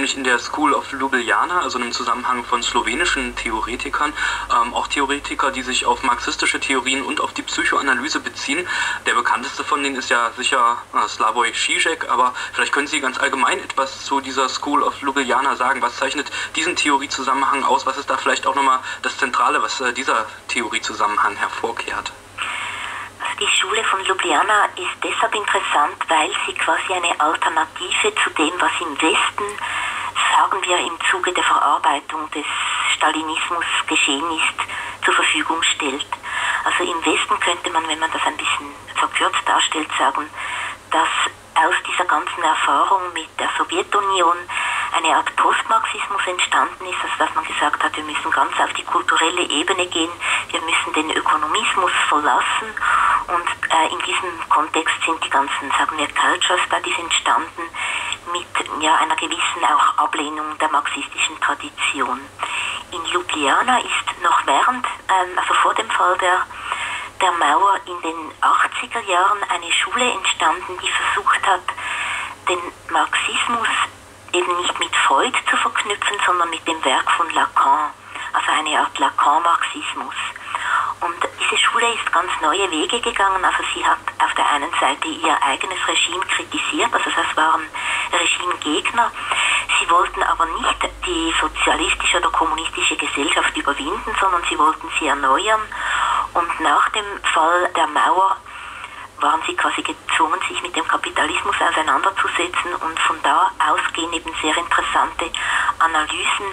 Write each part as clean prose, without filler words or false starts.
nämlich in der School of Ljubljana, also im Zusammenhang von slowenischen Theoretikern, auch Theoretiker, die sich auf marxistische Theorien und auf die Psychoanalyse beziehen. Der bekannteste von denen ist ja sicher Slavoj Žižek, aber vielleicht können Sie ganz allgemein etwas zu dieser School of Ljubljana sagen. Was zeichnet diesen Theoriezusammenhang aus? Was ist da vielleicht auch nochmal das Zentrale, was dieser Theoriezusammenhang hervorkehrt? Die Schule von Ljubljana ist deshalb interessant, weil sie quasi eine Alternative zu dem, was im Westen, sagen wir, im Zuge der Verarbeitung des Stalinismus geschehen ist, zur Verfügung stellt. Also im Westen könnte man, wenn man das ein bisschen verkürzt darstellt, sagen, dass aus dieser ganzen Erfahrung mit der Sowjetunion eine Art Postmarxismus entstanden ist, also dass man gesagt hat, wir müssen ganz auf die kulturelle Ebene gehen, wir müssen den Ökonomismus verlassen und in diesem Kontext sind die ganzen, sagen wir, Culture Studies entstanden mit einer gewissen auch Ablehnung der marxistischen Tradition. In Ljubljana ist noch während, also vor dem Fall der Mauer in den 80er Jahren eine Schule entstanden, die versucht hat, den Marxismus eben nicht mit Freud zu verknüpfen, sondern mit dem Werk von Lacan, also eine Art Lacan-Marxismus. Und diese Schule ist ganz neue Wege gegangen, also sie hat auf der einen Seite ihr eigenes Regime kritisiert, also das waren Regimegegner. Sie wollten aber nicht die sozialistische oder kommunistische Gesellschaft überwinden, sondern sie wollten sie erneuern. Und nach dem Fall der Mauer waren sie quasi gezwungen, sich mit dem Kapitalismus auseinanderzusetzen und von da aus gehen eben sehr interessante Analysen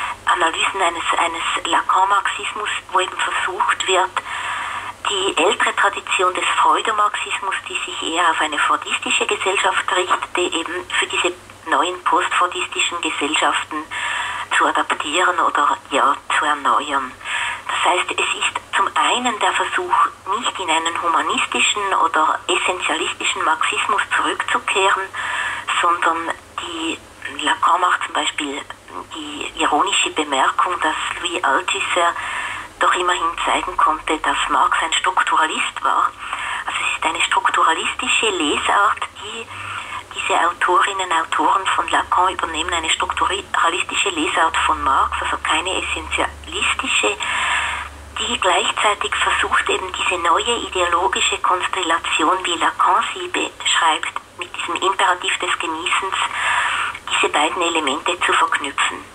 eines Lacan-Marxismus, wo eben versucht wird, die ältere Tradition des Freudomarxismus, die sich eher auf eine fordistische Gesellschaft richtete, eben für diese neuen postfordistischen Gesellschaften zu adaptieren oder zu erneuern. Das heißt, es ist zum einen der Versuch, nicht in einen humanistischen oder essentialistischen Marxismus zurückzukehren, sondern Lacan macht zum Beispiel die ironische Bemerkung, dass Louis Althusser doch immerhin zeigen konnte, dass Marx ein Strukturalist war. Also es ist eine strukturalistische Lesart, die diese Autorinnen und Autoren von Lacan übernehmen, eine strukturalistische Lesart von Marx, also keine essentialistische, die gleichzeitig versucht, eben diese neue ideologische Konstellation, wie Lacan sie beschreibt, mit diesem Imperativ des Genießens, diese beiden Elemente zu verknüpfen.